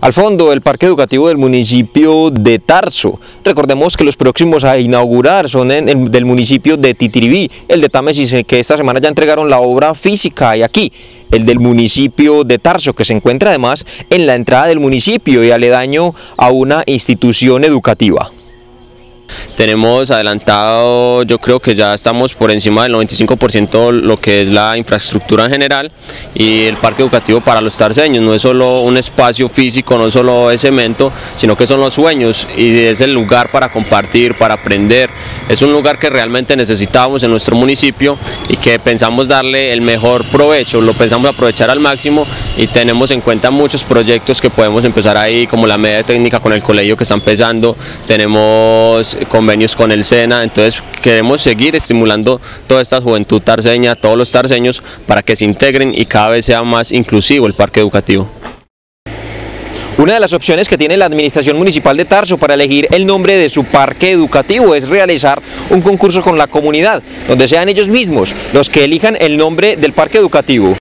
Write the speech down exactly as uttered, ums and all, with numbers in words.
Al fondo, el parque educativo del municipio de Tarso. Recordemos que los próximos a inaugurar son en el del municipio de Titiribí, el de Támesis, que esta semana ya entregaron la obra física, y aquí el del municipio de Tarso, que se encuentra además en la entrada del municipio y aledaño a una institución educativa. Tenemos adelantado, yo creo que ya estamos por encima del noventa y cinco por ciento lo que es la infraestructura en general, y el parque educativo para los tarseños no es solo un espacio físico, no solo es cemento, sino que son los sueños y es el lugar para compartir, para aprender. Es un lugar que realmente necesitábamos en nuestro municipio y que pensamos darle el mejor provecho, lo pensamos aprovechar al máximo, y tenemos en cuenta muchos proyectos que podemos empezar ahí, como la media técnica con el colegio que está empezando, tenemos convenios con el SENA. Entonces queremos seguir estimulando toda esta juventud tarseña, todos los tarseños, para que se integren y cada vez sea más inclusivo el parque educativo. Una de las opciones que tiene la Administración Municipal de Tarso para elegir el nombre de su parque educativo es realizar un concurso con la comunidad, donde sean ellos mismos los que elijan el nombre del parque educativo.